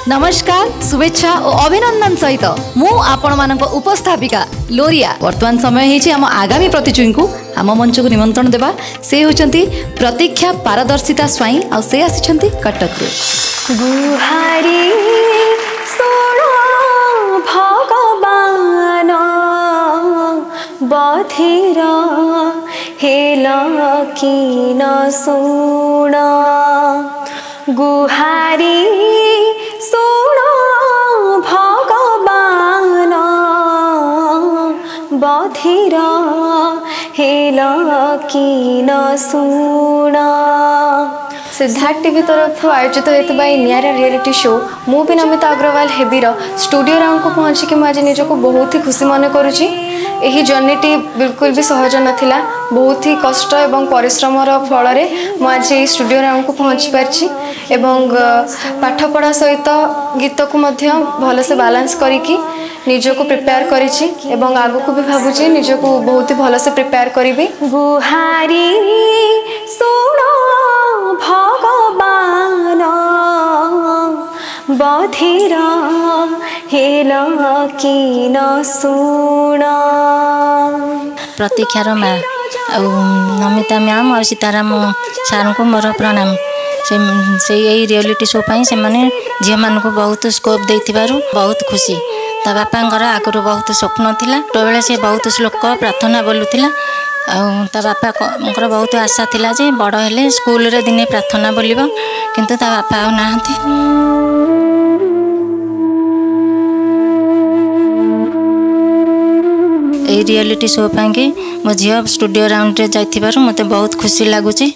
नमस्कार शुभेच्छा और अभिनंदन सहित मु आपण मानक उपस्थापिका लोरिया। वर्तमान समय है आम आगामी प्रतिजोगी को आम मंच को निमंत्रण देवा से होचंती प्रतीक्षा पारदर्शिता स्वाई आ से आसी कटक गुहारी सोना भगवान बधिर हेल कि न सुना गुहारी सोना भगवान बधिर हेल कि न सुना। सिद्धार्थ टीवी तरफ आयोजित होता नियारा रियलिटी शो मु भी नमिता अग्रवाल हेबीर स्टूडियो राउंड को पहुँचिक मुझे निजक बहुत ही खुशी मन करुँची। यही जर्नीटी बिल्कुल भी सहज नाथिला, बहुत ही कष्ट एवं परिश्रमर फल मुझे स्टूडियो राउंड को पहुँची पार्ची एवं पाठपढ़ा सहित गीत को भल से बालांस करिकी निजको प्रिपेयर करिछि एवं आगु को भी भाबुछि निजको बहुत ही भल से प्रिपेयर करिबी। गुहारी सोना भगवान बधिर हेल कि न सुना। प्रतीक्षार माँ नमिता मैम और सीताराम सार को मोर प्रणाम। से यही रियलिटी शो पाई से माने झील मान को बहुत स्कोप देथिबारु बहुत खुशी। ता बापांकर आगुरी बहुत स्वप्न थिला, बेले से बहुत श्लोक प्रार्थना बोलुथिला। ता बापा बहुत आशा थिला जे बड़ हेले स्कूल रे दिने प्रार्थना बोलिबो, किंतु ता बापा आ नाहंती। ए रियलिटी शो पाई मो झील स्टूडियो राउंड रे जाइथिबारु मते बहुत खुशी लागुची।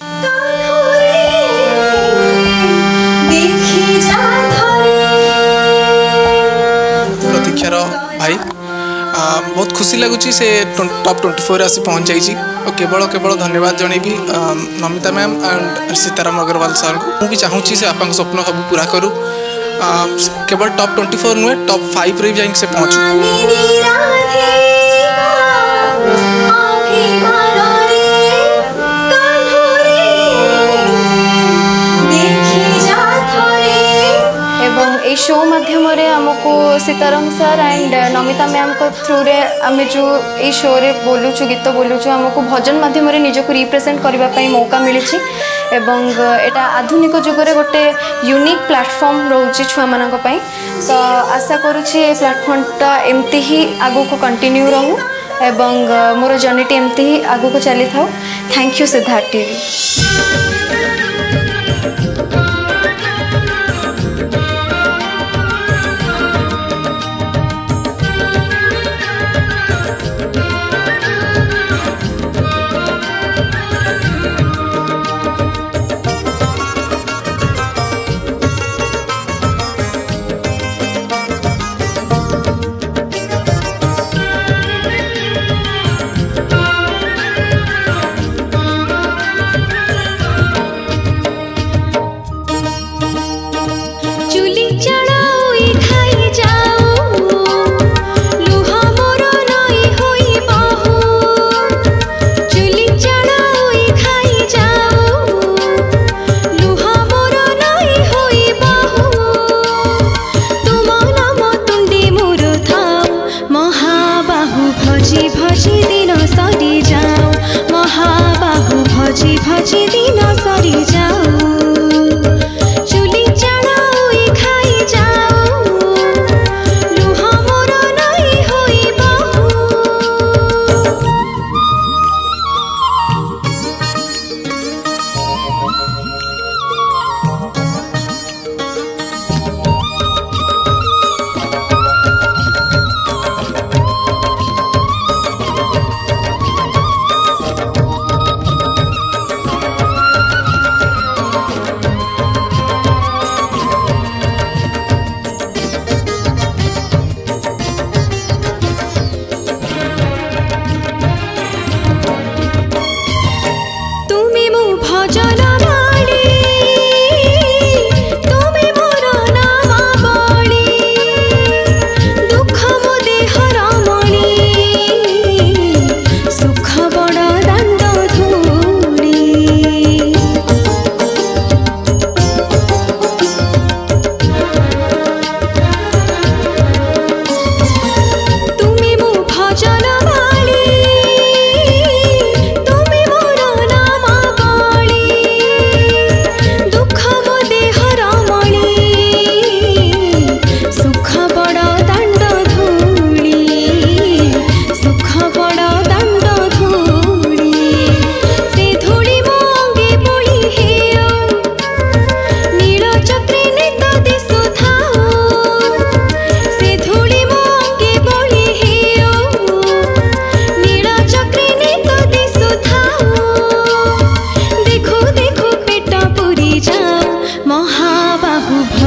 प्रतीक्षार भाई बहुत खुशी लगुच से टॉप 24 आसी पहुँच जाइए। और केवल धन्यवाद जनइबी Namita ma'am and Sitaram Agarwal sir को। मुझे चाहूँगी से आप स्वप्न सब पूरा करूँ। केवल टॉप 24 नुहे टॉप 5 रे जाइए से पहुँचू। ए शो माध्यम आमको Sitaram sir and Namita ma'am को थ्रू रे आम जो ये शो रे बोलुचु गीत बोलुचु आमको भजन माध्यम निजक रिप्रेजेंट करने मौका मिली एवं एटा आधुनिक जुगरे गोटे यूनिक प्लेटफॉर्म रोचे छुआ मानक पई। तो आशा करुछि प्लेटफॉर्मटा एमती ही आगु को कंटिन्यू रहू एवं मोर जर्नीटी एमती ही आगु को चली था। Thank you Siddharth TV.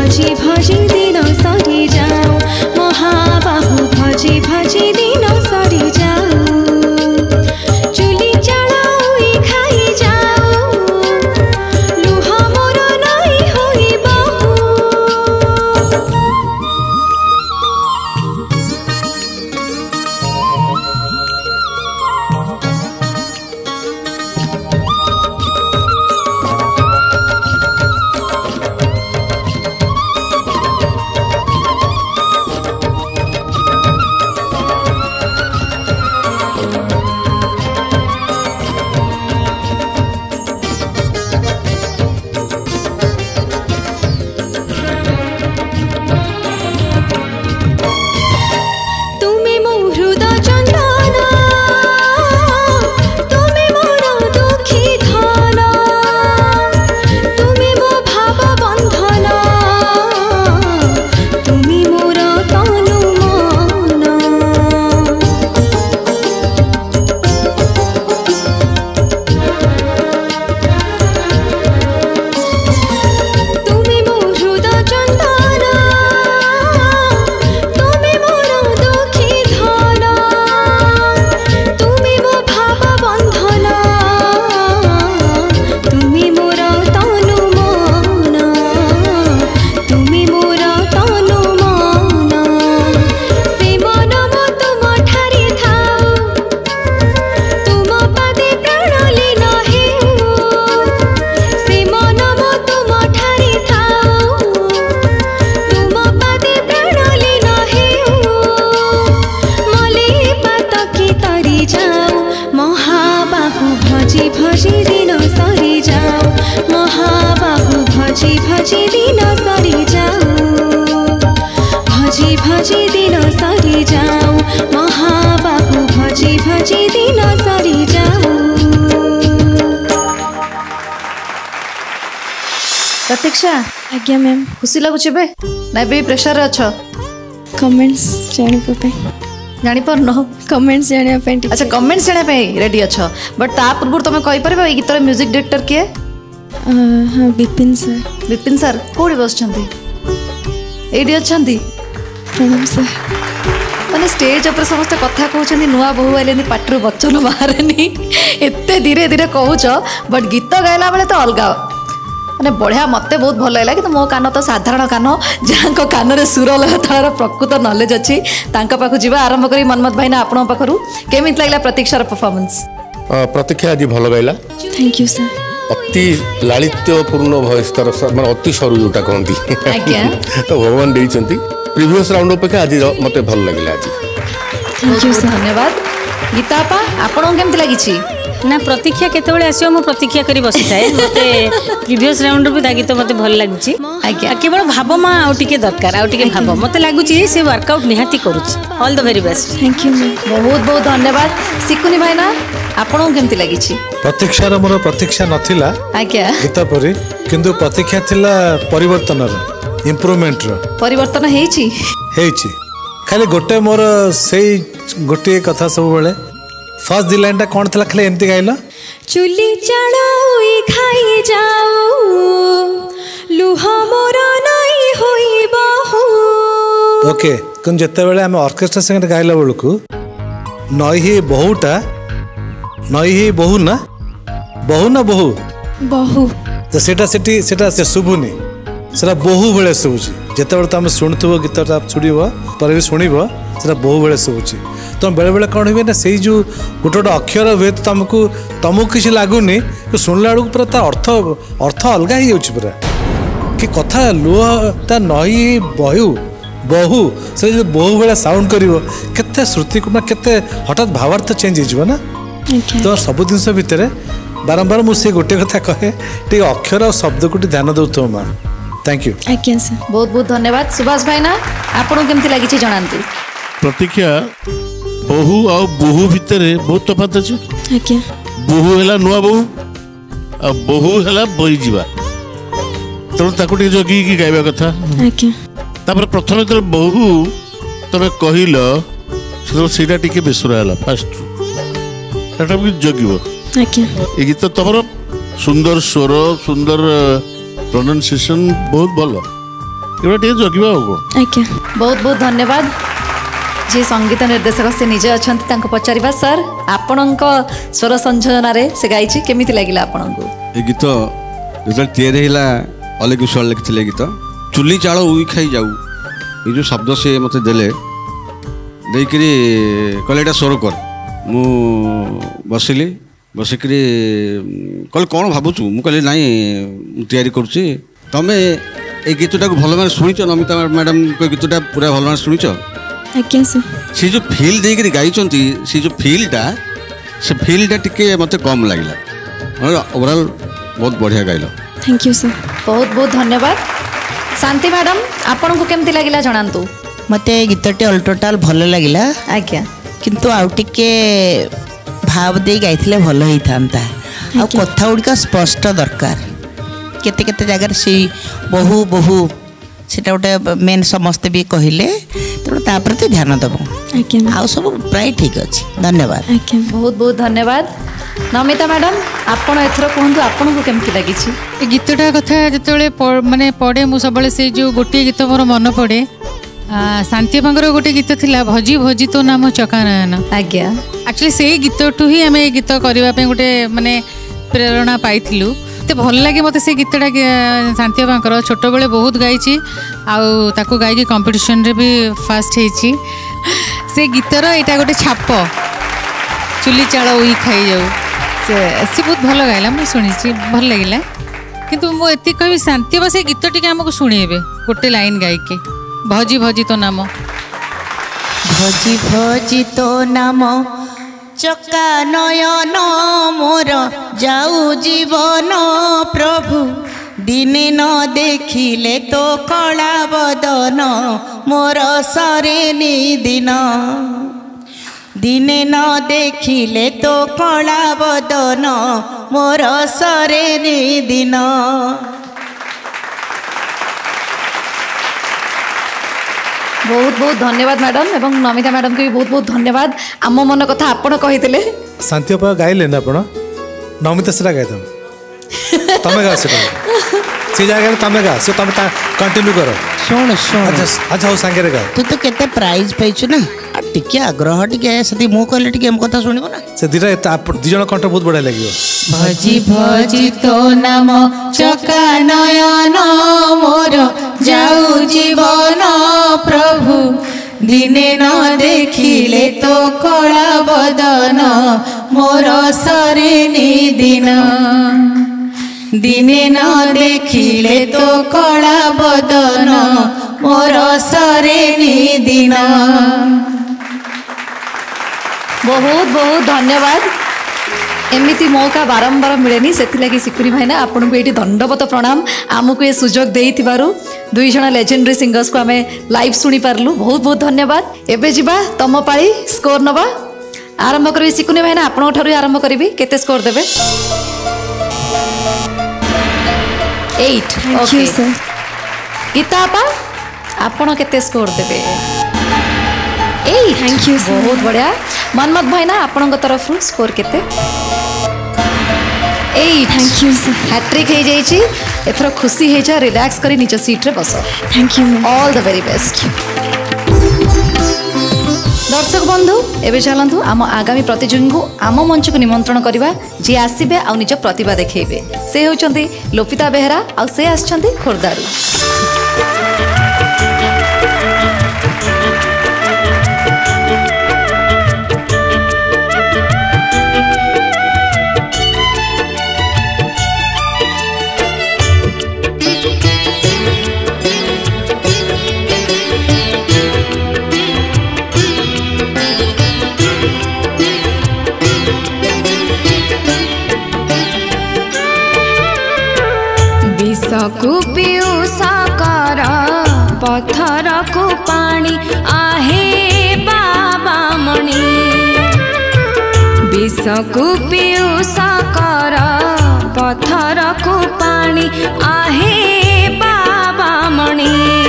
भजी भजी दिन सरी जाऊ महाबाहु भजी भजी दिन सरी जाऊ चुली चढ़ाई खाई जाऊ लुह मोर नहीं होई बहु प्रतीक्षा आज्ञा मैम खुशी लगुच ना भी प्रेशर अच्छा कमेंट्स जानी जानी पार कमेंट्स जानी अच्छा कमेंट्स जाना रेडी अच्छा बट ता पूर्व तुम कही पार ये गीतर म्यूजिक डायरेक्टर किए हाँ विपिन सर कौड़ी बस ये अच्छा प्रणाम सर मैंने स्टेज उपर समस्त कथा कहते नुआ बहु आइले पाटर बचन बाहर एत धीरे धीरे कहूच बट गीत गाइला बेले तो अलग मैंने बढ़िया मत बहुत भल लगा कि मो कान तो साधारण कान जहाँ कान में सुर तार प्रकृत नॉलेज अच्छी पाखु जी आरंभ करी मनमत भाईना आपण पाखु केमी लगे प्रतीक्षार परफॉर्मेंस प्रतीक्षा आज भल गाइला थैंक यू सर अति लालित्यपूर्ण भॉइस तार माने अति सरू जोटा कहती तो भगवान देइचंती प्रीवियस राउंड अपेक्षा आज मते भल लागला आज थैंक यू सर धन्यवाद गीतापा आपण केमती लागिछि ना प्रतीक्षा केतबेले आसियो मो प्रतीक्षा करी बसी थाए मते प्रीवियस राउंड भी दागी तो मते भल लागुची केवल भाव मा आउ टिके दरकार आउ टिके भाव मते लागुची से वर्कआउट निहाती करूची all the very best thank you बहुत बहुत धन्यवाद सिकुनी भाईना आपण केमती लागिछि प्रतीक्षार मोर प्रतीक्षा नथिला आज्ञा गीता परी किंतु प्रतीक्षा थिला परिवर्तनर इम्प्रूवमेंट रो परिवर्तन हेछि खाली गोटे मोर सेई गोटे कथा सब बेले फर्स्ट दी लाइन टा कोन थला खाली एमती गाइला चुली चढ़ाई खाई जाऊ लुह मोर नहीं होई बहु ओके कन जत्ते बेले हम ऑर्केस्ट्रा संगे गाइला बेलकु नई ही बहुटा नई ही बहु ना बहु तो सेटा से शुभुनी सेटा बहु बेले शुभुची जिते बेले तुम शुणुव गीतटा शुणव पर भी शुणव सेटा बहु बेले शुभुची तुम बेले बेले कौन हुए ना से जो गोटे गोटे अक्षर हुए तो तुमको किसी लगुनि शुणला बेलू पूरा अर्थ अलग हो पूरा कि कथा लुह ता नई बहु से जो बहु बेले साउंड कर श्रुति को केते हठात भावार्थ चेंज हो ना तो सब जिन भितर बारंबार मुझे गोटे कथा कहे टे अक्षर और शब्द को ध्यान दौ माँ थैंक यू आज्ञा सर बहुत बहुत धन्यवाद सुभाष भाईना आपन केमती लागिछि जणांतु प्रतीक्षा बहु आ बहु भितर बहुत तफात अछि आज्ञा बहु हैला नुआ बहु आ बहु हैला बई जीवा तो ताको टे जगी की गाइबा कथा आज्ञा तापर प्रथम तो बहु तमे कहिलो सेटा टिके बेसुरा हैला फास्ट सेटा भी जगिबो आज्ञा ए गीत तमरो सुंदर स्वर सुंदर प्रोनाउंसिएशन बहुत भलो एगुड़ा टे जगिबा हो आज्ञा बहुत बहुत धन्यवाद जी संगीत निर्देशक से निजे अच्छा पचार सर आपण स्वर संयोजन से गाई केमी लगे आपन को ये गीत जो तैयारी अलग विश्वाल लिखिले गीत चुली चाल उई खाई जाऊ ये जो शब्द से मत देले देकरी कहले एटा स्वर कर मु बसिली बसिकी कहले कौन भावुँ मुझे ना तैयारी करुच्ची तमें ये गीतटा को भल मान शुणिच नमिता मैडम को गीतटा पूरा भल मान शुणिच आज्ञा सर सी जो फिल देकर गाई सी जो फिलटा से फिलटा टिके मत कम लगे ओवरऑल बहुत बढ़िया गाइल थैंक यू सर बहुत बहुत धन्यवाद शांति मैडम आपन को केमती लगिला जणांतु मते गीतटे ऑल टोटल भल लगिला आज्ञा किंतु आउ टिके भाव दे गाइथिले भल होई थांता आ कथा उडका स्पष्ट दरकार केते केते जगह से बहु बहु सेटा गोटे मेन समस्त भी कहले तो ता प्रति ध्यान देबो आज्ञा आ सब प्राय ठीक अछि धन्यवाद आज्ञा बहुत बहुत धन्यवाद नमिता मैडम आपण एथरो कहंतु आपण को केमती लागि छि ए गीतटा कथा जतले माने पढे मु सबले से जो गोटे गीत मोर मन पड़े शांति बांगर गोटे गीत थिला भजी भजी तो नाम चकानयन आज्ञा एक्चुअली से गीत टू ही आम गीत करने गोटे माने प्रेरणा पाइलु तो भल लगे मत से गीतटा शांति बांकर छोट बेले बहुत गाई आउ गायकी कंपटीशन रे भी फास्ट होती से गीतर यहाँ गोटे छाप चुली चाल उई खाई जाऊ से बहुत भल गाइला मुझे शुणी भल लगे किंतु मुझे कह शांति बा से गीत टी आमको शुणेबे गोटे लाइन गायके भजी भजी तो नाम भजी भजी तो नाम चका नयन मोर जाऊ जीवन प्रभु दिने न देखिले तो कला बदन मोर सरे दिन दिने न देखिले तो कला बदन मोर सरे दिन बहुत बहुत धन्यवाद मैडम एवं नमिता मैडम को भी बहुत बहुत धन्यवाद आम मन कथा आपण कही शांति गाइले ना आपण नमिता से गाई तमें गा से जगह तमें गा से तुम कंटिन्यू कर शुण शुण अच्छा हो सांगे गा तू तो केते प्राइज पाइछु ना टिके आग्रह टिके सती मु कहले टिके हम कथा सुनिबो ना से दिरा दी जण कंठ बहुत बढ़िया लागियो भजी भजी तो नाम चका नयन मोर जाऊ जीवन प्रभु दिने न देखिले तो कला बदन मोर सरे दिन दिने न देखिले तो कला बदन मोर सरे दिन बहुत बहुत धन्यवाद एमती मौका बारंबार मिलेनी से सिकुरी भाईना आपन को ये दंडवत प्रणाम आमको ये सुजोग देइथिबारु दुई जण लेजेंडरी सिंगर्स को आमे लाइव सुनी पारलु बहुत बहुत धन्यवाद एबे जिबा तम पाळी स्कोर नबा आरंभ करबी सिकुनी भाईना आपन ठारू आरंभ करबी केते स्कोर देबे 8 ओके गीता आपा आपन केते स्कोर देबे 8 थैंक यू बहुत बढ़िया मनमत भाईना आपन तरफ स्कोर केते 8 थैंक यू सर हैट्रिक हो जाइए एथर खुशी हो जा रिलैक्स करी निज सीट रे बस thank you all the very best दर्शक बंधु एबे चलंतु आम आगामी प्रतियोगी को आम मंच को निमंत्रण करवा जी आसीबे आ निज प्रतिभा देखेबे से होचंती लोपिता बेहरा आ से आछंती खोरदारू विषकु पीयूष कर पत्थर को पानी आहे बाबा मणि विषकु पीयूष कर पत्थर को पानी आहे बाबा मणि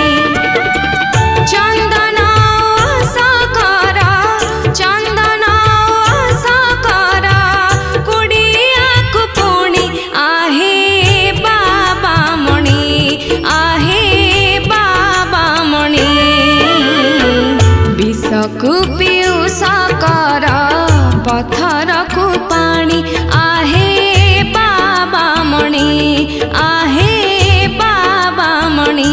चंदन साकर चंदन साकर कुड़िया को पुणी आहे बाबा मणि आहे बाबा विषकु पियूष कर पथरकु पानी आहे बाबा मणि आहे बाबा मणि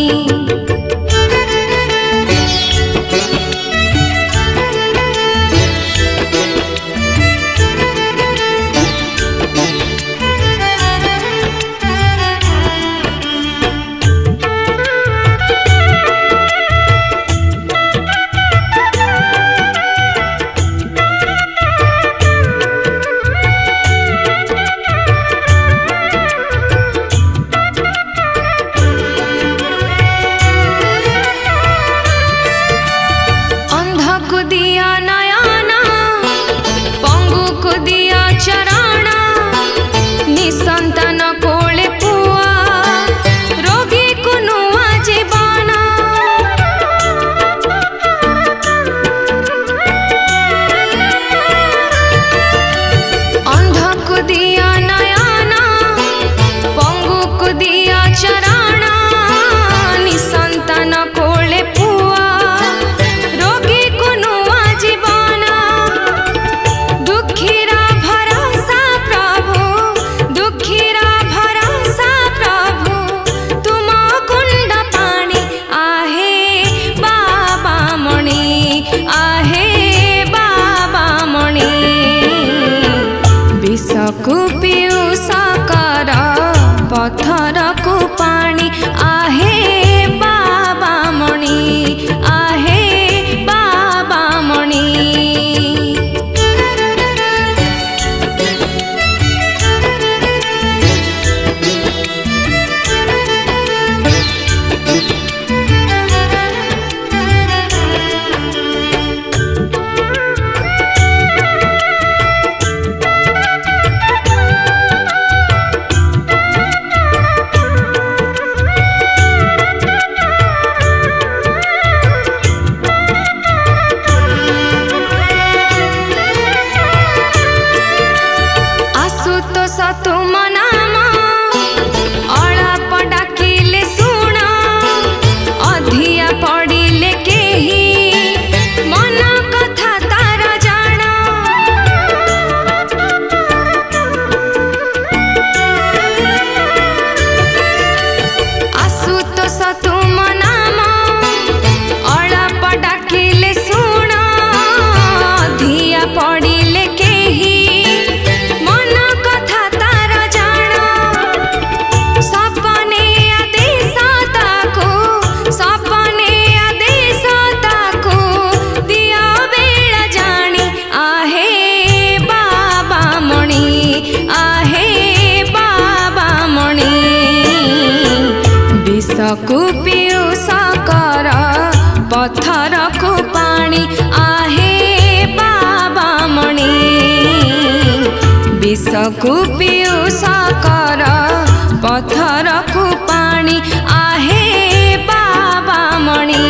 पथरकु पानी आहे बाबा मणि आहे बाबा मणि विषकु पियूष कर पथरकु पानी आहे बाबा मणि विषकु पियूष कर पथरकु पानी आहे बाबा मणि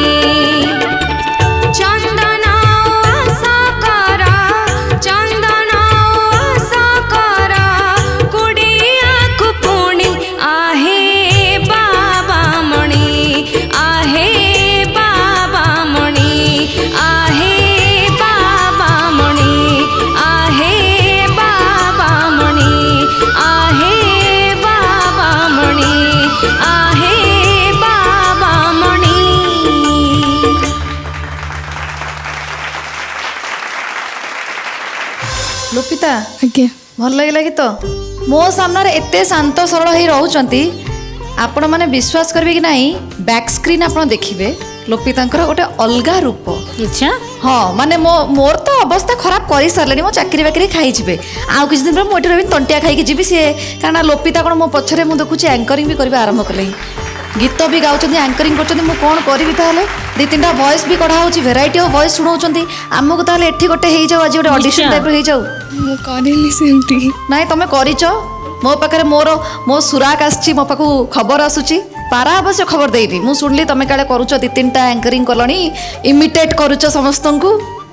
लोपिता भल लगे गीत मो सामने एते शांत सरल हो रोचंती आपण मैंने विश्वास करेंगे कि नहीं बैक स्क्रीन आप देखिए लोपिता गोटे अलग रूप अच्छा हाँ माने मोर तो अवस्था खराब कर सारे मो चाकरी बाकरी खाई आउ किसी दिन पर मुझे रही तंटिया खाई जी सी कारण लोपिता कौन मो पछरे मुझे देखुची एंकरिंग भी करवा आरंभ कले गीत भी गाँव एंकरिंग कर कौन करी ताले दी तीन वॉइस भी कढ़ा हो भेराइटी ऑफ वॉइस शुणाऊँ आमको ताले एठी गोटे हो जाऊ आज गोटे ऑडिशन टाइप हो जाऊ ना तुम कर मो पाखे मोर मो सुराक आसी मो पाक खबर आसूची पारा अवश्य खबर देवी मु शुणिली तुम काले करुच दी तीन टा एंकरिंग कलनी इमिटेट करुच समस्त को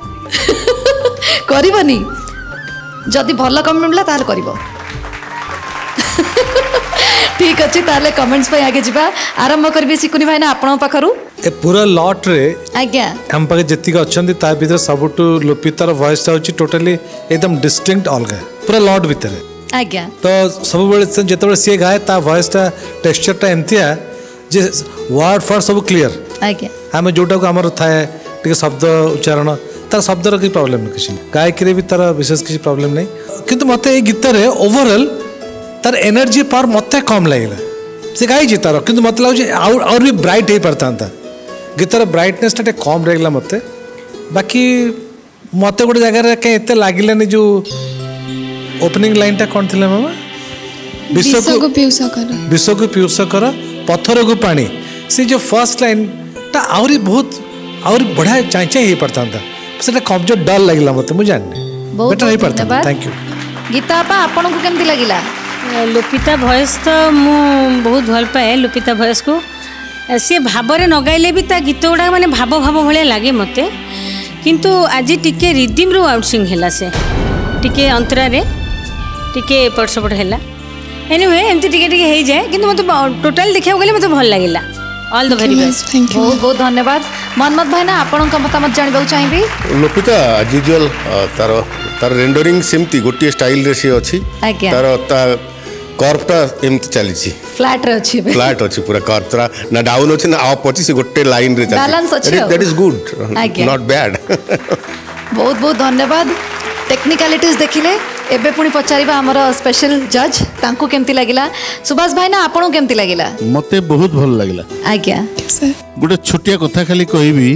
करनी जदि भल कम मिलला ताल कर ठीक अच्छे ताले कमेंट्स पे आगे जीवा आरंभ करबी सिकुनी भाई ना आपण पाखरु ए पूरा लॉट रे आज्ञा हम पाखे जतिक अछंती ता भीतर सबटु लोपितार वॉइस ता होची टोटली एकदम डिस्टिंक्ट अलगा पूरा लॉट भीतर आज्ञा तो सब बेले जेतेबेले सी गाए ता वॉइस ता टेक्सचर ता एमतिया जे वर्ड फॉर सब क्लियर आज्ञा हम जोटा को हमर थाए टिके शब्द उच्चारण तार शब्दर की प्रॉब्लम नहीं किसी गायकी भी तार विशेष किसी प्रॉब्लम नहीं किंतु मते ए गीत रे ओवरऑल तार एनर्जी पावर मते कम लागला से गाई तार किंतु मत लागु और भी ब्राइट हो पारता गीतर ब्राइटनेस टा कम रहा मत बाकी मत गोटे जगार कहीं एत लगे जो ओपनिंग लाइन टा कौन थी मामा विश्व को पीयूष कर पत्थर को पानी से जो फर्स्ट लाइन टा आहरी बहुत आहरी बढ़िया चाई हो पारता से कमजोर डर लगला मत मुझे जानने बेटर हो पारता थैंक यू गीता आपा आपन को केमती लागिला लोपिता भॉइस तो मु बहुत भल पाए लोपिता भॉइस को सी भावरे न गाइले भी ता गीत गुड़ा माने भाव भाव भले लगे मते किंतु आज टिके रिदिम रो आउटसिंग हैला से टिके अंतरा रे टिके एपट सपट हैला एनीवे एमती टिके टिके हे जाए किंतु मते टोटल देखिया गले मते भल लागिला all the very best thank you बहुत बहुत धन्यवाद मनमत भाई ना आपन का मतामत जानबा चाहिबी लोपिता एज यूजुअल तार रेंडरिंग सेमती गोटे स्टाइल रे से अछि तार कर्वटा एमती चली फ्लैट रे अछि फ्लैट अछि पूरा कर्व तरा ना डाउन अछि ना अप अछि से गोटे लाइन रे बैलेंस अछि that is good not bad बहुत बहुत धन्यवाद टेक्निकलिटीज देखिले एबे पुनी पचारिबा हमर स्पेशल जज तांको केमती लागिला सुभाष भाई ना आपन केमती लागिला मते बहुत भल लागिला आज्ञा गोटे छोटिया कथा खाली कहबी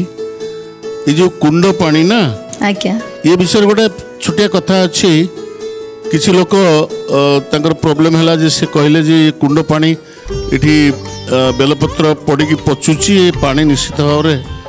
ए जो कुंड पानी ना आज्ञा ये विषय गोटे छोटिया कथा अछि किसी लोक तांकर प्रॉब्लम है जे से कहले जे कुंड पानी इठी बेलपत्र पड़ी पचुची पानी निश्चित भाव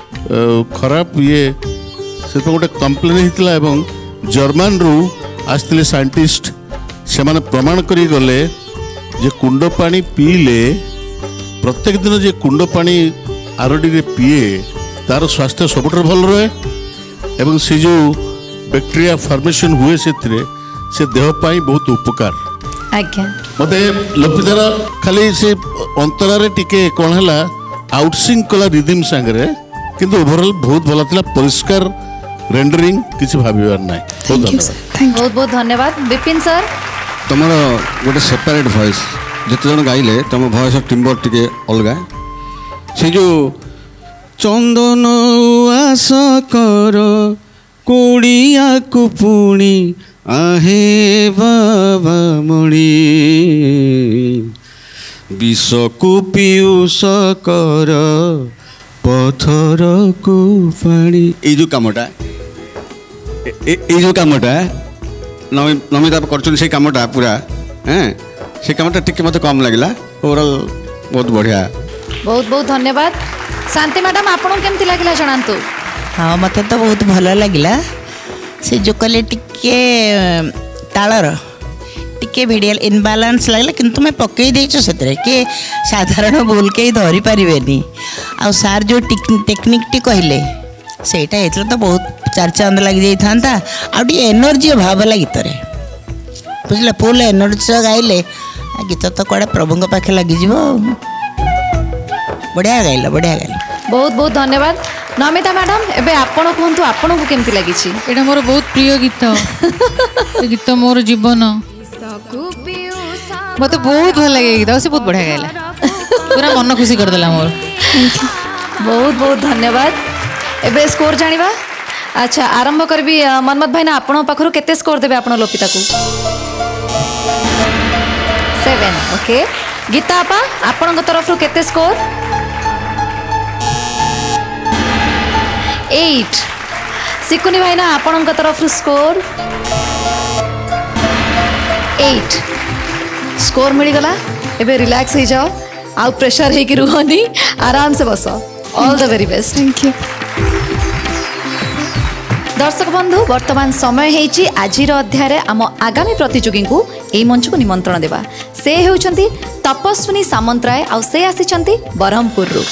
खराब ये से गोटे कंप्लेन होता एवं जर्मन रु आसते साइंटिस्ट से माने प्रमाण करी गले जे कुंड पानी पीले प्रत्येक दिन जे कुंड पानी आरडी रे पीए तार स्वास्थ्य सबुठ भल रहे एवं से जो बैक्टीरिया फॉर्मेशन हुए से देह पाई बहुत उपकार आज्ञा मते लोपितार खाली से अंतरा टिके कौन है आउटसिंग कला रिदिम सांगरे किंतु ओवरऑल बहुत भला थिला परिष्कार रेंडरिंग किसी भाबिबार नाही बहुत बहुत धन्यवाद विपिन सर तुमर गोटे सेपरेट वॉइस जिते जन गाइले तुम वॉइस ऑफ टिम्बर टिके अलगा से जो चंदन आस कर कोड़िया को पुणी आहे बाबा मणि विष को पीयूष कर पथर को पानी ये जो कामटा जो कामटा नमिता कर से कामटा पूरा हाँ से कामटा टिके मत कम लगे ओवरऑल बहुत बढ़िया बहुत बहुत धन्यवाद शांति मैडम आपन केमती लागिला जणांतु हाँ मत तो बहुत भल लगिला से जो कले टिके तालर टिके भिडियल इनबालांस लगला किंतु मैं पकई देछु सेतरे के साधारण भूल के धरी परिबेनी आ सार जो टेक्निक टी कहले सेटा हेतला तो बहुत चार चांद लग जाई थांता आ टी एनर्जी भाव लगी तरे बुझला फुल एनर्जी गाइले गीत तो कोडा प्रभु के पाखे लगी जीवो बढ़िया गाइला बहुत बहुत धन्यवाद नमिता मैडम एबे आपण कहंतु आपण को केमती लागि छी एटा मोर बहुत प्रिय गीत गीत मोर जीवन मत बहुत भल लगे गीत से बहुत बढ़िया गाइला पूरा मन खुशी कर देला मोर बहुत बहुत धन्यवाद एबे स्कोर जानिबा अच्छा आरंभ करबी मनमत भाई ना आपण पाखरु केते स्कोर देबे आपण लोपिता को 7 ओके गीता आपा आपण को तरफ रु केते स्कोर 8 सिकुनी भाई ना आपण को तरफ रु स्कोर 8 स्कोर मिल गला एबे रिलैक्स हो जाओ आउ प्रेशर है कि रुहनी आराम से बस all the very best thank you दर्शक बंधु वर्तमान समय है आज अध्याय आम आगामी प्रतियोगी को यही मंच को निमंत्रण देवा से होउछंती तपस्विनी सामंतराय आ से आसीचंती बरहमपुर रु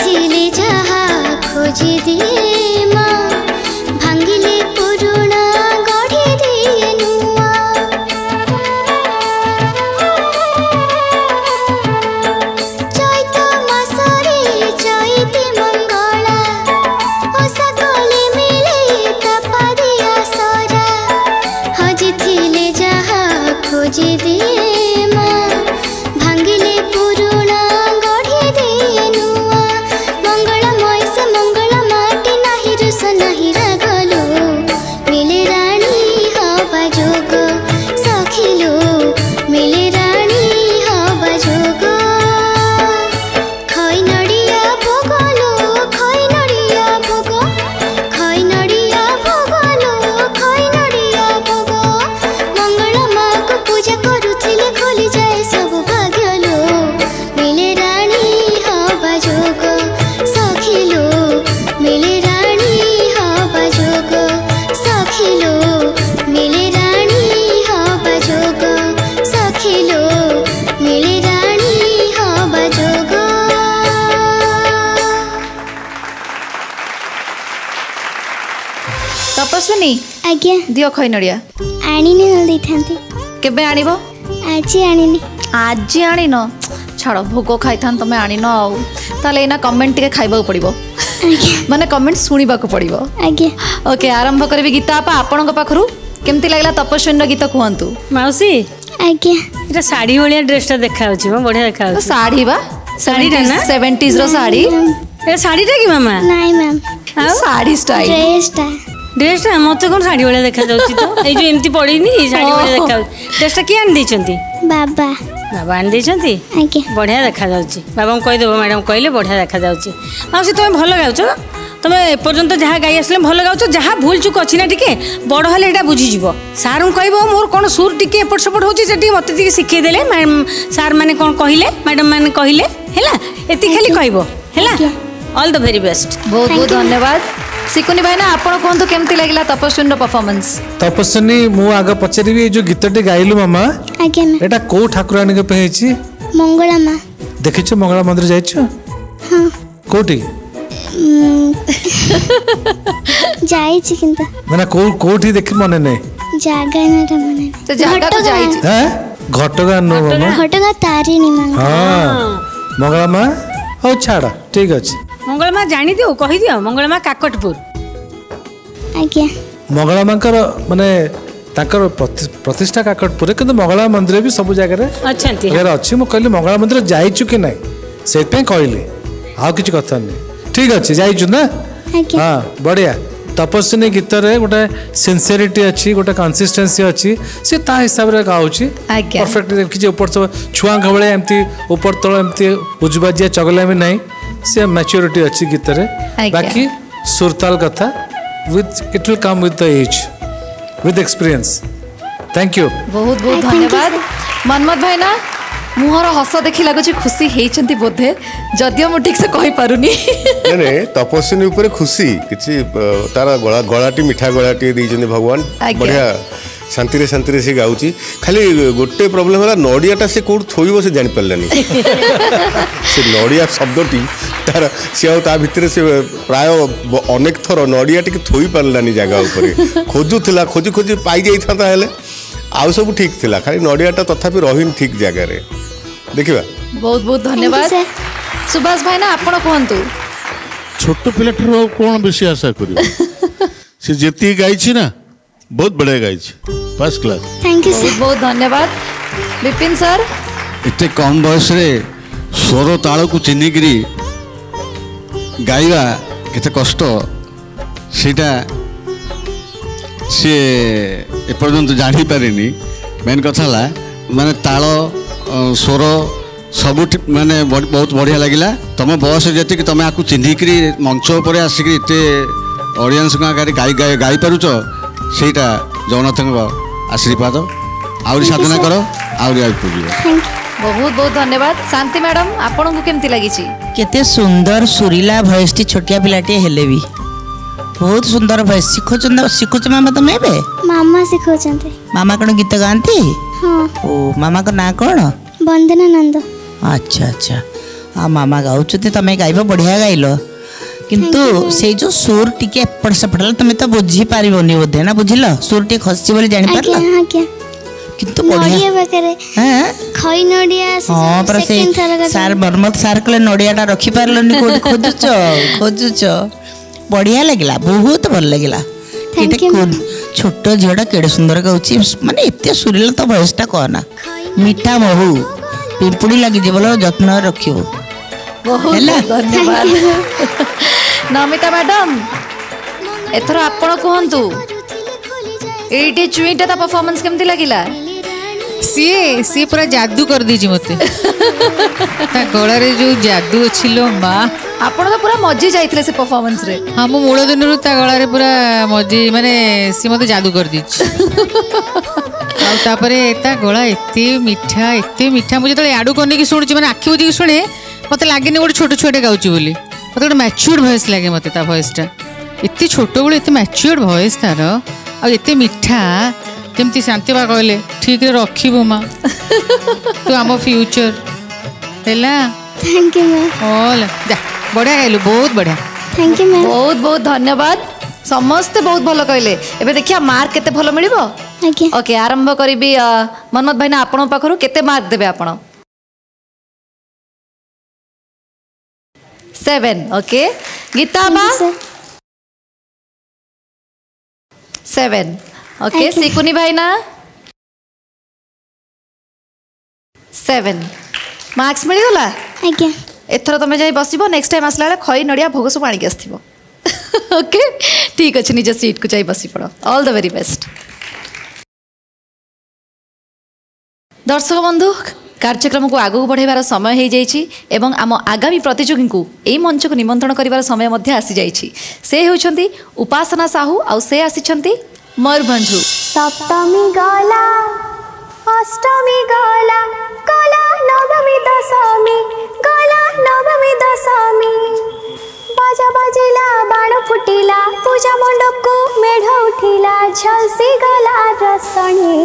हजिथिले जहा खोजी दिए माँ भांगिले पुरुणा गढ़ी दिए नुआ चैत मासरे चैती मंगला ओसा गले मिले तपादिया सरा हजिथिले जहा खोजी दिए तपस्विनी आज्ञा दियो खई नड़िया आनिनी हल्दी थांती केबे आनिबो आज आनिनी आज आनिनो छाड़ भोग खाई थान तमे आनिनो आउ ताले एना कमेंट टिके खाइबा पड़िबो माने कमेंट सुनिबा को पड़िबो आज्ञा ओके आरंभ करबी गीता आपा आपन पाखरु केमती लागला तपस्विनी गीत कहंतु माउसी आज्ञा एटा साड़ी वाली ड्रेस ता देखा होची म बढ़िया देखा होची साड़ी बा 70s रो साड़ी ए साड़ी ता की मामा नाही मैम साड़ी स्टाइल ड्रेसटा मत कौन साड़ी भाया देखा जाऊँ तो ये जो एमती पड़ीनी साड़ी भाया देखा ड्रेसटा किए आनी बाबा बाबा आनी बढ़िया देखा जाऊँ बाबा को कहीदेव मैडम कहले बढ़िया देखा जाऊँ माउसी तुम भल गाउच तुम एपर्यंत जहाँ गाई आसले भल गाउच जहाँ भूल चुक अच्छी ना टे बड़ हेल्ले यहाँ बुझीज सार को कह मोर कौन सुर टी एपट सेपट होती मत शिखेदेले सार मैंने कौन कहले मैडम मैंने कहले है ये खाली कह ऑल द वेरी बेस्ट बहुत बहुत धन्यवाद सिकुनी भाई ना आपण कहंतु केमती लागला तपस्विनी रो परफॉर्मेंस तपस्विनी मु आगे पचारिबी जो गीतटी गाइलु मामा आज्ञा एटा को ठाकुरानी के पे हेची मंगला मां देखिছো मंगला मंदिर जाइছো हां कोठी जाइछि किंतु माने कोठी देखि मने नै जागा ना मने तो जागा को जाइछि हैं घटगा नो मामा घटगा तारिणी मां हां मंगला मां हो छाड़ा ठीक अछि मंगला माँ जानी दियो कही दियो मंगला माँ काकटपुर आज्ञा मंगला मांकर माने ताकर प्रतिष्ठा काकटपुर किंतु मंगला मंदिर भी सब जगह रे अछंती यार अछि मु कहली मंगला मंदिर जाइछु कि नै से पे कहली आ किछ कथा नै ठीक अछि जाइछु ना आज्ञा हां बढ़िया तपस्विनी गीत रे गोटे सिंसियरिटी अछि गोटे कंसिस्टेंसी अछि से ता हिसाब रे गाउछि परफेक्ट देखि ऊपर सब छुआ घबळे एम्ति ऊपर तळ एम्ति उजबाजिया चगला में नै से मैच्योरिटी अच्छी गीत रे बाकी सुरताल कथा with it will come with the age with experience thank you बहुत बहुत धन्यवाद मनमत भाई ना मुहर हस देखि लागुची खुशी हेचंती बोधे जदियो मु ठीक से कहि पारुनी ने तपस्विनी ऊपर खुशी किछि तारा गळाटी मिठा गळाटी दैजनी भगवान बढ़िया शांति रे से गाउची खाली गोटे प्रॉब्लम है नड़ियाटा से कौट थोइबो से जानि परलानी से नड़िया शब्दटी तार से ता भितर से प्राय अनेक थर नड़िया टिके थोई परलानी जगह ऊपर खोजुथिला खोजी खोजी पाई जाई थाता हेले आउ सब ठीक थिला खाली नड़ियाटा तथापि रहिन ठीक जगह रे देखिबा बहुत बहुत धन्यवाद सुभाष भाई ना आपण कहंतु छोट पिला ठरो कोन बेसी आशा करियो से जेती गाई छी ना बहुत बढ़िया गाई फर्स्ट क्लास थैंक यू बहुत बहुत धन्यवाद विपिन सर इतने कम बयस रे स्वर ताल को चिन्हिकी गाइबा केते कष्ट सेटा सी एपर्यंत जानी पारेनी मेन कथा ला माने ताल स्वर सब माने बहुत बढ़िया लगिला तुम बयस जी तुम आपको चिन्हिकी मंच पर आसिक एत ऑडियंस आगे गाई गाई पारुच सेटा जगन्नाथ आशीर्वाद आउरी साधना कर आउरी बहुत बहुत धन्यवाद शांति मैडम आपन को केमती लागी छी केते सुंदर सुरीला वॉइस टी छोटिया पिलाटे हेले भी बहुत सुंदर वॉइस सिखोच मामा तुम एबे मामा सिखोचंते मामा कोन गीत गांती हां ओ मामा को ना कोन वंदना नंद अच्छा अच्छा हाँ मामा गाँच तुम गाइब बढ़िया गाइल किंतु से जो सुर टिके एपट सेपट तुम तो बुझी पारनी बोधे ना बुझिल सुर टे खसी बोली जानी पारल किंतु हाँ पर से सार बर्मत सार कले नड़ियाटा रखी पारलनी कोठी खोजुच खोजुच बढ़िया लगिला बहुत भल लगिला छोट झीटा केड़े सुंदर गाँची माने एत सुरीला तो भयसटा कहना मीठा महू पिंपुड़ी लगी बोलो जत्न रखियो धन्यवाद नमिता मैडम एथर आपण कहतु ये चुईटा ता परफॉर्मेंस केमती लगिला सी पूरा जादू कर दीजी मते ता गळा रे जो जादू छिलो मां आपण तो पूरा मजी जाइतले से परफॉर्मेंस रे हां मो मूल दिन ता गळा रे पूरा मजी माने सी मते जादू कर दीजी आ तापरे ता गळा एते मीठा मुझे तले आडू कोने की सुनछि माने आखी बुझी सुने मते लागेनी गोटे छोट छोटे गाउची बोली मते गोटे मैच्योर वॉइस लागे मते ता वॉइसटा एते छोट बेले एते मैच्योर वॉइस तार आ एते मीठा जमती शांतिबा कहले ठीक रे रखिबो मां तू आम फ्यूचर हैला थैंक यू मैम ऑल जा बढ़िया गाइलु बहुत बढ़िया थैंक यू मैम बहुत बहुत धन्यवाद समस्त बहुत भल कहले एबे देखिया मार्क केते भल मिलिबो ओके आरंभ करिबी मनमत भाई ना आपण पाखरु केते मार्क देबे आपण 7 ओके गीता बा 7 ओके सिकुनी भाई ना 7 मार्क्स मिल गला आज्ञा एथर तमे जाई बसिबो नेक्स्ट टाइम आसला बेले खई नडिया भोग सब पानी के आस्थिबो ओके ठीक अछि निज सीट को जाई बसी पड़ो ऑल द वेरी बेस्ट दर्शक बंधु कार्यक्रम को आगू बढ़ाइबार समय हो जाइछि एवं आम आगामी प्रतियोगी को यही मंच को निमंत्रण करिबार समय मध्य आसी जाइछि से होउछंती उपासना साहू आ से आसिछंती मयूरभंजु सप्तमी गला अष्टमी गला गला नवमी दशमी गला नवमी दशमी बाजा बाजिला बाण फुटिला पूजा मंडप को मेढ़ उठिला झलसी गला रसणी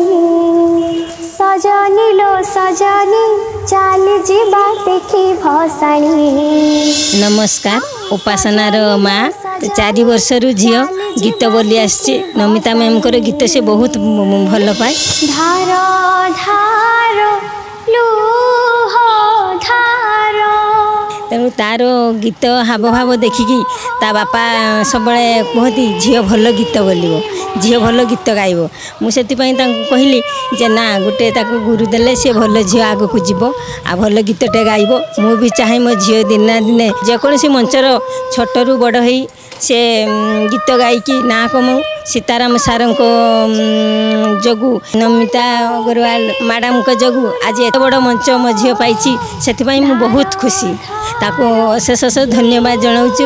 सजनी लो सजनी चाल जीवा देखी भसाणी नमस्कार उपासनार माँ 4 वर्षर झील गीत बोली आसी नमिता मैम को गीत से बहुत भल पाए धार धार लुह धार तेणु तार गीत हाव भाव देखिकी ता बापा सब कहती झील भल गीत बोलो झील भल गीत गाइब मुझे कहली जे ना गोटे गुरु देले से भल झील आग को जीव आ भल गीतटे गाइब मु भी चाहे मो झील दिन दिने जेकोसी मंचर छोटू बड़ हो से गीत गायकी ना कमाऊ सीताराम सार जगू नमिता अग्रवाल मैडम को जगू आज एत बड़ मंच मो झील पाई से बहुत खुशी ताको अशेष अशेष धन्यवाद जनाऊँ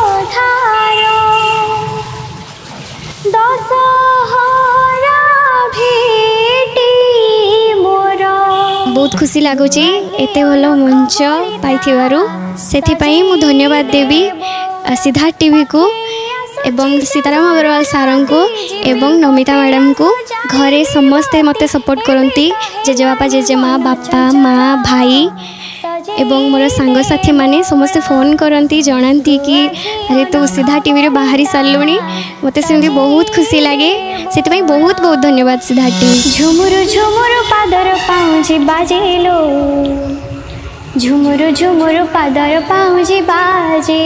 बहुत खुशी लगुच एत भल मंच पाई मु धन्यवाद देवी सिद्धार्थ टीवी को एवं सीताराम अग्रवाल सार को एवं नमिता मैडम को घरे समस्ते मते सपोर्ट करती जेजेबापा जेजेमा बापा माँ भाई एवं मोर सांगसाथी माने समस्ते फोन करती जानती कि अरे तू सीधा टीवी रे बाहरी सारूनी मते सेमती बहुत खुशी लगे से बहुत बहुत धन्यवाद सिद्धार्थ टीवी झुमुरु झुमुरु पादर पाउजी बाजेलो झुमुरु झुमुरु पादर पाउजी बाजे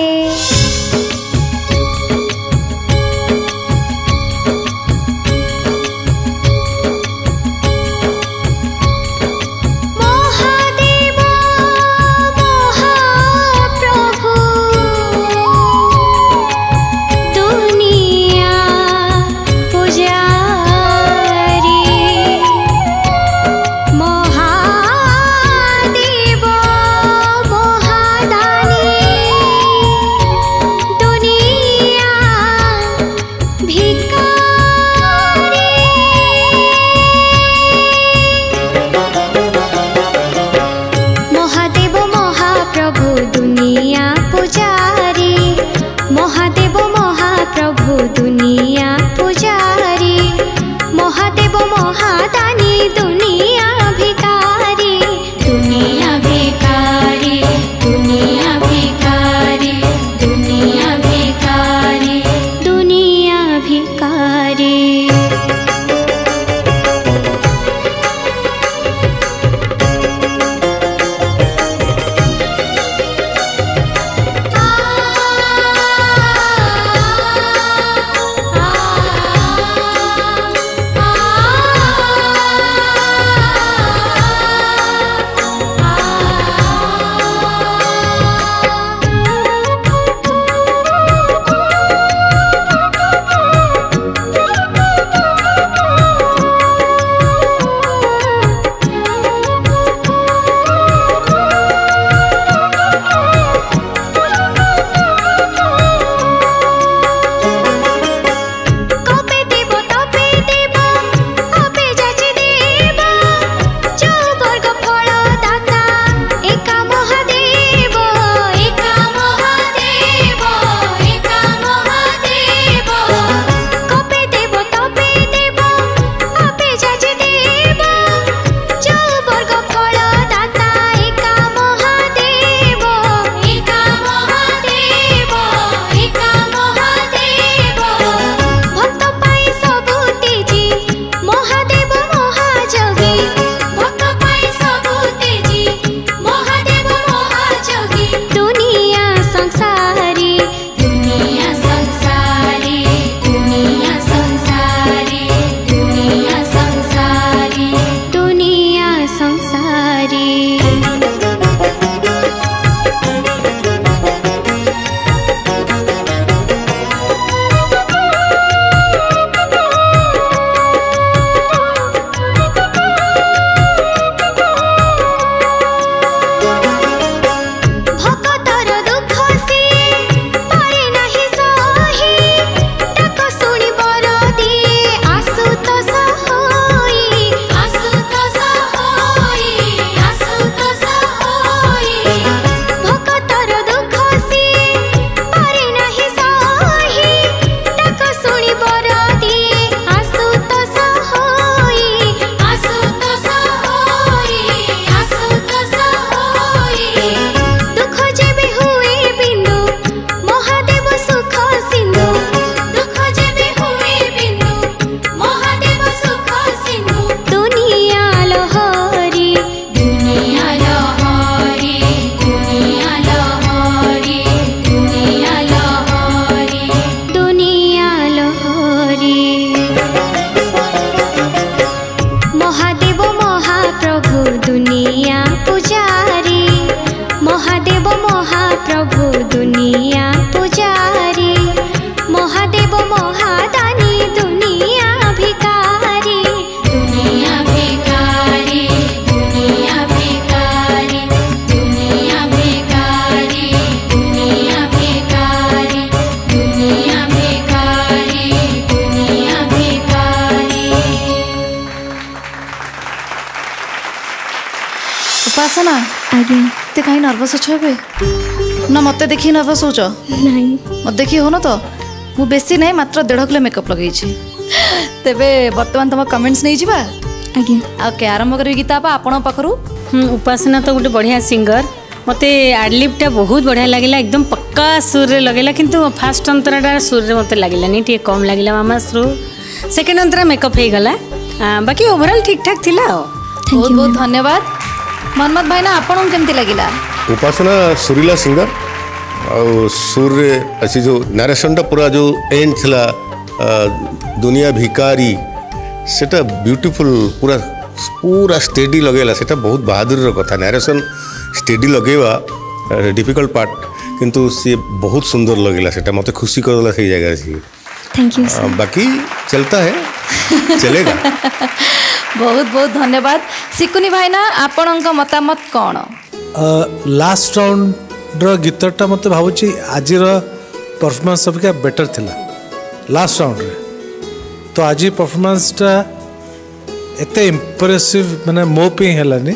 उपासना आज्ञा ते कहीं नर्वस अच्छे बे ना मत देखी नर्वस होच नहीं मत देखी हो ना तो मु बेसी नहीं मात्र 1.5 किलो मेकअप लगे तेबे वर्तमान तुम कमेंट्स नहीं जीवा आज्ञा ओके आरंभ करी गीता बा आपण पाखरु उपासना तो गोटे बढ़िया सिंगर मते आडलिपटा बहुत बढ़िया लगिला एकदम पक्का सुर रे लगेला किंतु फास्ट अंतराटा सुर रे मते लागिलानी टी कम लागिला मामा सुर सेकंड अंतरा मेकअप हे गला बाकी ओवरऑल ठीक ठाक थिला बहुत बहुत धन्यवाद मनमत भाई ना आपण केमती लागिला उपासना सुरीला सिंगर और सुर रे अच्छी जो नरेशन टा पूरा जो एंड थिला दुनिया भिकारी सेटा ब्यूटीफुल पूरा पूरा स्टेडी लगेला सेटा बहुत बहादुर कथा नरेशन स्टेडी लगेवा डिफिकल्ट पार्ट किंतु सी बहुत सुंदर लगेला सेटा मते खुशी करला सही जगह से थैंक यू बाकी चलता है चलेगा बहुत बहुत धन्यवाद सिकुनी भाई ना आपणक मतामत कौन लास्ट राउंड गीतटा मत भावुची आज परफॉर्मेंस सबका बेटर थिला लास्ट राउंड रे तो आज परफॉर्मेंसटा एते इम्प्रेसिव माने मो पे हेलानी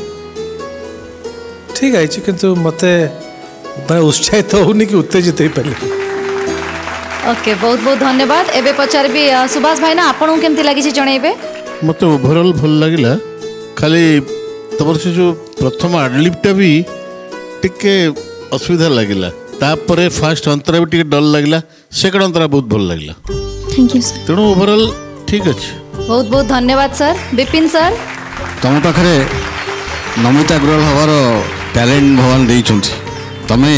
ठीक है किंतु मते मैं उत्साहित होनी कि उत्तेजित ही पहले ओके बहुत बहुत धन्यवाद एबे पचार भी सुभाष भाई ना आपन केमती लागि जणेबे मते ओवरऑल भल लागिला खाली तबर से जो प्रथम आडलिपटा भी टिके असुविधा लागिला तापरे फास्ट अंतरा भी टिके डर लागिला सेकंड अंतरा बहुत भल लागिला थैंक यू सर तेणु ओवरऑल ठीक अच्छे बहुत बहुत धन्यवाद सर विपिन सर तुम पाखे नमिता अग्रवाल हबार टैलेंट भगवान देइछंती तमे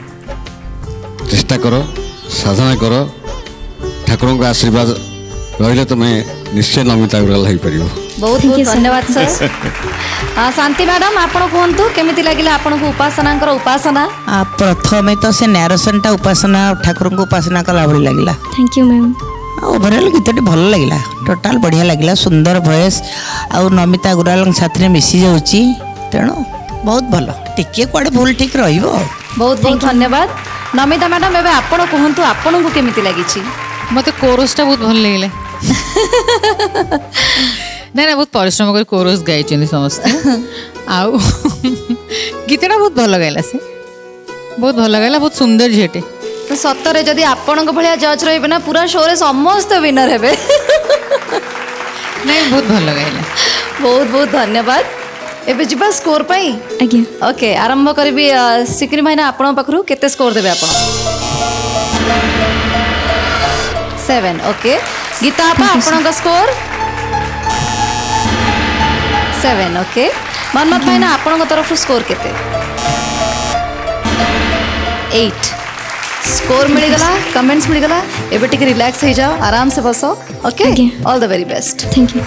चेष्टा करो साधना करो ठाकुर का आशीर्वाद रहिले तुम निश्चय नमिता अग्रवाल हो पार बहुत बहुत धन्यवाद सर शांति मैडम आपण कहतु केमिति लागिला आपण को उपासनांकर उपासना प्रथम तो से नैरेशनटा उपासना ठाकुर को उपासना कला भली लागिला थैंक यू मैम ओवरऑल गीतटी भल लगिला टोटाल बढ़िया लगिला सुंदर वॉइस आउ नमिता अग्रवाल साथी मिसी जाउची तेणु बहुत भल टिके कुआडे भूल ठीक रहिबो बहुत बहुत धन्यवाद नमिता मैडम एबे आपण कहतु आपण को केमिति लागिछि मते कोरसटा बहुत भल लागले ना बहुत परिश्रम कर कोरस गाई समस्त आउ गीतटा बहुत भल गाइला से बहुत भल गाइला बहुत सुंदर झेटे तो सतरे जदि आपण भलिया जज रहिबे ना पूरा शो रे समस्त विनर हेबे नहीं बहुत भल गाइला बहुत बहुत धन्यवाद एबे जिबा स्कोर पाई आज्ञा ओके आरंभ करबी सिकरी भाई ना आपण पाखरु केते स्कोर देबे आपण 7 ओके गीता आपा आपण का स्कोर 7 ओके मनमत भाई ना आपण का तरफ स्कोर केते 8 स्कोर मिल गला कमेंट्स मिल गला एबे टिके रिलैक्स हो जाओ आराम से बसो okay all the very best thank you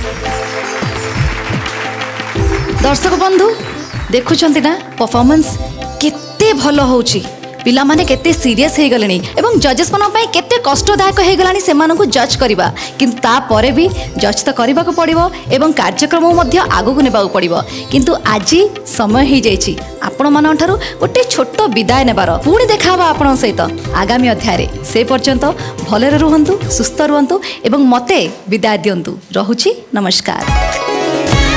दर्शक बंधु देखुछंती ना परफॉर्मेंस केते भलो होची पिला माने केते सीरियस हे गलेनी एवं जजेस मन पई केते कष्टदायक हे गलानी से मानको जज करबा किंतु ता परे भी जज त करबा को पड़िबो एवं कार्यक्रम मध्ये आगु को नेबा को पड़िबो किंतु आजी समय हे जाईची आपण मान ठारू गोटे छोट विदाय नेबार पुणी देखाबा आपण सहित आगामी अध्याय से पर्यंत भले रुहंतु सुस्थ रुहंतु एवं मते विदाय दियंतु रहुची नमस्कार।